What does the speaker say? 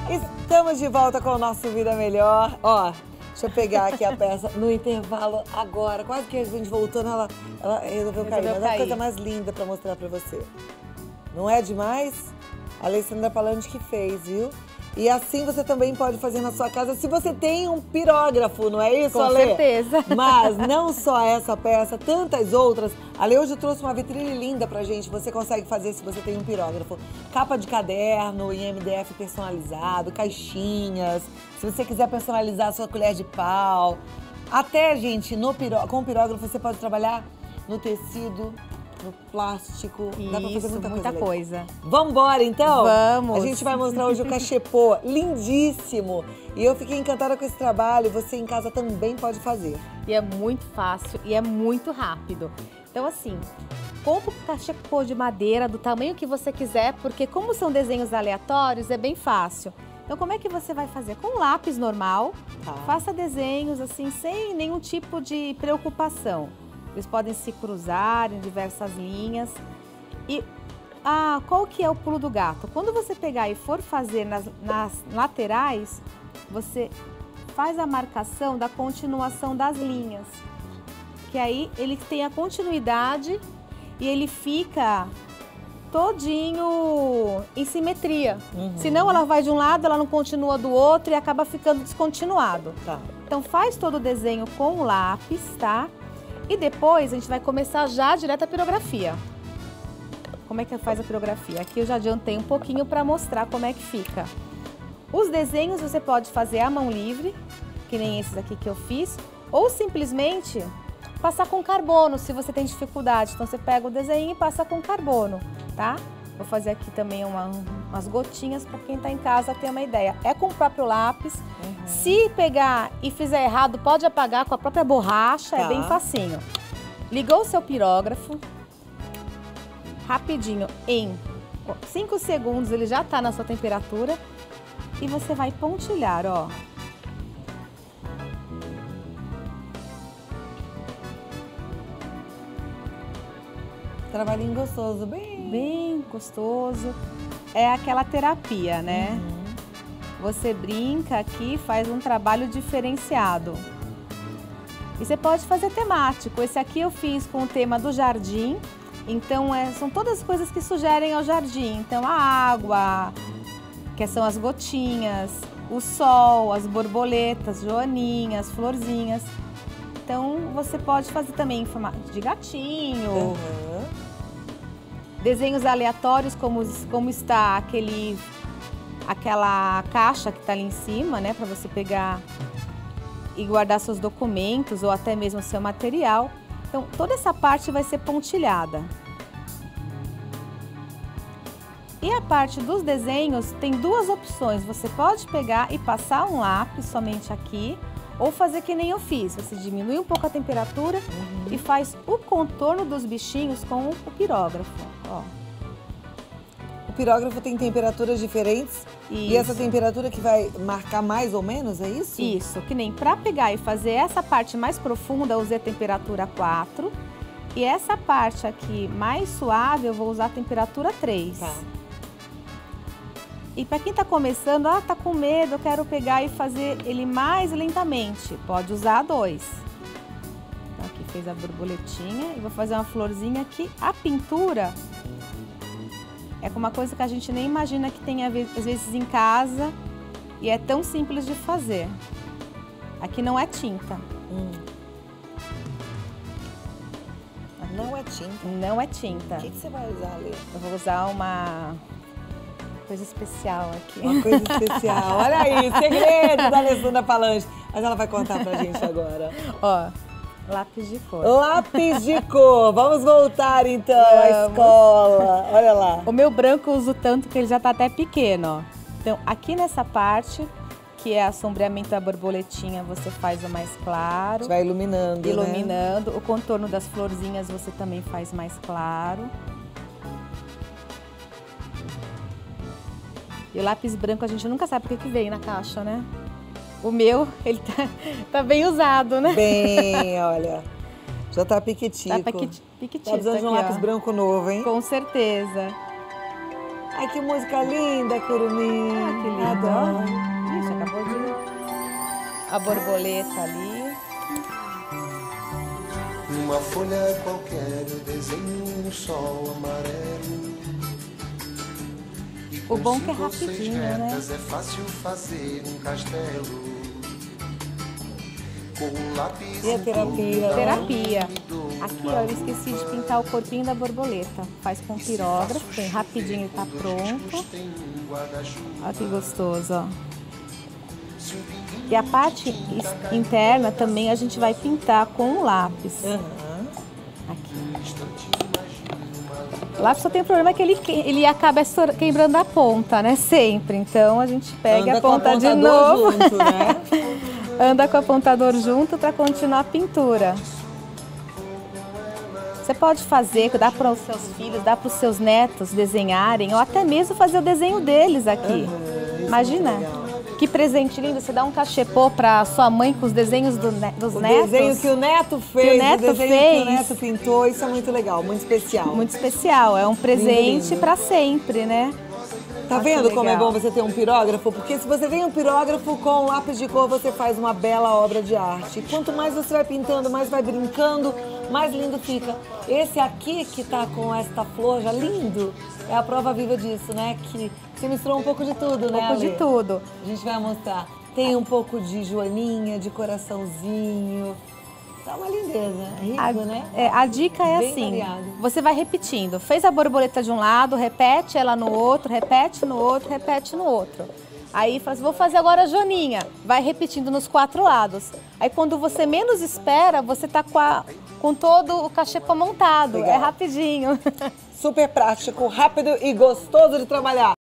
Estamos de volta com o nosso Vida Melhor. Ó, deixa eu pegar aqui a peça no intervalo agora. Quase que a gente voltou, ela resolveu cair. Mas é a coisa mais linda pra mostrar pra você. Não é demais? A Alessandra Palante que fez, viu? E assim você também pode fazer na sua casa, se você tem um pirógrafo, não é isso, Ale? Com certeza. Mas não só essa peça, tantas outras. Ale hoje trouxe uma vitrine linda pra gente, você consegue fazer se você tem um pirógrafo. Capa de caderno em MDF personalizado, caixinhas, se você quiser personalizar a sua colher de pau. Até, gente, com o pirógrafo você pode trabalhar no tecido, no plástico. Isso, dá pra fazer muita coisa. Vamos embora, então? Vamos! A gente vai mostrar hoje o cachepô, lindíssimo! E eu fiquei encantada com esse trabalho, você em casa também pode fazer. E é muito fácil e é muito rápido. Então, assim, compra o cachepô de madeira do tamanho que você quiser, porque como são desenhos aleatórios, é bem fácil. Então, como é que você vai fazer? Com lápis normal, faça desenhos assim, sem nenhum tipo de preocupação. Eles podem se cruzar em diversas linhas. E qual que é o pulo do gato? Quando você pegar e for fazer nas laterais, você faz a marcação da continuação das linhas. Que aí ele tem a continuidade e ele fica todinho em simetria. Senão ela vai de um lado, ela não continua do outro e acaba ficando descontinuado. Então faz todo o desenho com o lápis, tá? E depois a gente vai começar já direto a pirografia. Como é que faz a pirografia? Aqui eu já adiantei um pouquinho para mostrar como é que fica. Os desenhos você pode fazer à mão livre, que nem esses aqui que eu fiz, ou simplesmente passar com carbono, se você tem dificuldade. Então você pega o desenho e passa com carbono, tá? Vou fazer aqui também umas gotinhas para quem está em casa ter uma ideia. É com o próprio lápis. Se pegar e fizer errado, pode apagar com a própria borracha, é bem facinho. Ligou o seu pirógrafo, rapidinho, em 5 segundos ele já está na sua temperatura e você vai pontilhar, ó. Trabalhinho gostoso, bem gostoso. É aquela terapia, né? Você brinca aqui, faz um trabalho diferenciado. E você pode fazer temático. Esse aqui eu fiz com o tema do jardim. Então, são todas as coisas que sugerem ao jardim. Então, a água, que são as gotinhas, o sol, as borboletas, joaninhas, florzinhas. Então, você pode fazer também em formato de gatinho. Desenhos aleatórios, como está aquela caixa que está ali em cima, né? Para você pegar e guardar seus documentos ou até mesmo seu material. Então, toda essa parte vai ser pontilhada. E a parte dos desenhos tem duas opções. Você pode pegar e passar um lápis somente aqui, ou fazer que nem eu fiz. Você diminui um pouco a temperatura e faz o contorno dos bichinhos com o pirógrafo, ó. O pirógrafo tem temperaturas diferentes? Isso. E essa temperatura que vai marcar mais ou menos, é isso? Isso, que nem para pegar e fazer essa parte mais profunda, eu usei a temperatura 4. E essa parte aqui mais suave, eu vou usar a temperatura 3. E para quem está começando, tá com medo, eu quero pegar e fazer ele mais lentamente. Pode usar 2. Então aqui fez a borboletinha e vou fazer uma florzinha aqui. A pintura é uma coisa que a gente nem imagina que tem às vezes em casa e é tão simples de fazer. Aqui não é tinta. Não é tinta? Não é tinta. O que você vai usar, Lê? Eu vou usar uma coisa especial aqui. Uma coisa especial. Olha aí, segredo da Alessandra Palante. Mas ela vai contar pra gente agora. Ó, lápis de cor. Lápis de cor. Vamos voltar então à escola. Olha lá. O meu branco eu uso tanto que ele já tá até pequeno, ó. Então, aqui nessa parte, que é a sombreamento da borboletinha, você faz o mais claro. Vai iluminando, Iluminando. Né? O contorno das florzinhas você também faz mais claro. E o lápis branco a gente nunca sabe por que vem na caixa, né? O meu, ele tá bem usado, né? Bem, olha. Já tá piquitico. Tá piquitico. Tá precisando de um lápis branco novo, hein? Com certeza. Ai, que música linda, Curumim. Ah, que lindo. Adoro. Ixi, acabou de... A borboleta ali. Numa folha qualquer eu desenho um sol amarelo. O bom que é rapidinho, né? É fácil fazer um castelo. Com o lápis E a terapia? Terapia. Aqui, ó, eu esqueci de pintar o corpinho da borboleta. Faz com pirógrafo, bem rapidinho, ele tá pronto. Olha que gostoso, ó. E a parte interna também a gente vai pintar com um lápis. Aqui. O lápis só tem um problema que ele acaba quebrando a ponta, né? Sempre. Então a gente pega a ponta de novo. Junto, né? Anda com o apontador junto para continuar a pintura. Você pode fazer, dá para os seus filhos, dá para os seus netos desenharem, ou até mesmo fazer o desenho deles aqui. Imagina, que presente lindo, você dá um cachepô para sua mãe com os desenhos dos netos. O desenho que o neto fez, o desenho que o neto pintou, isso é muito legal, muito especial. Muito especial, é um presente para sempre, né? Tá vendo como é bom você ter um pirógrafo? Porque se você tem um pirógrafo com lápis de cor, você faz uma bela obra de arte. E quanto mais você vai pintando, mais vai brincando, mais lindo fica. Esse aqui que tá com esta flor já lindo, é a prova viva disso, né? Que você misturou um pouco de tudo, né, Um pouco de tudo. A gente vai mostrar. Tem um pouco de joaninha, de coraçãozinho. Tá uma lindeza, é rico, né? A dica é Bem assim, variado. você vai repetindo. Fez a borboleta de um lado, repete ela no outro, repete no outro, repete no outro. Aí fala assim, vou fazer agora a joaninha. Vai repetindo nos 4 lados. Aí quando você menos espera, você tá com todo o cachepô montado. Legal. É rapidinho. Super prático, rápido e gostoso de trabalhar.